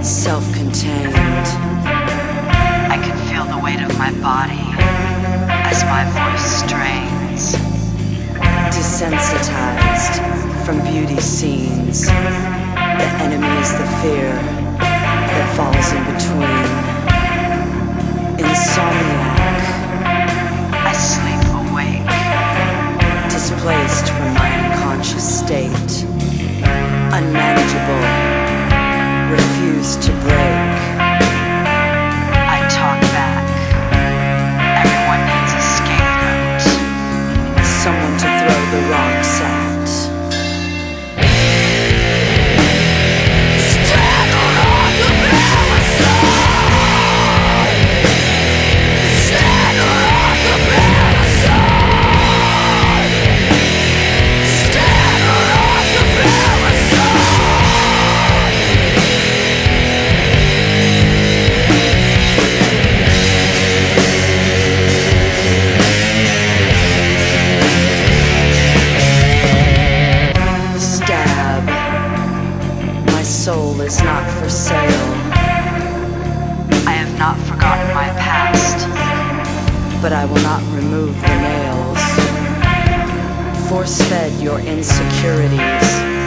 self-contained. I can feel the weight of my body as my voice strains. Desensitized from beauty scenes. The enemy is the fear that falls in between. Insomniac. I sleep awake. Displaced from my unconscious state. Unmanageable. Refuse to break. I talk back. Everyone needs a scapegoat. Someone to throw the rocks at. My soul is not for sale. I have not forgotten my past, but I will not remove the nails. Force-fed your insecurities.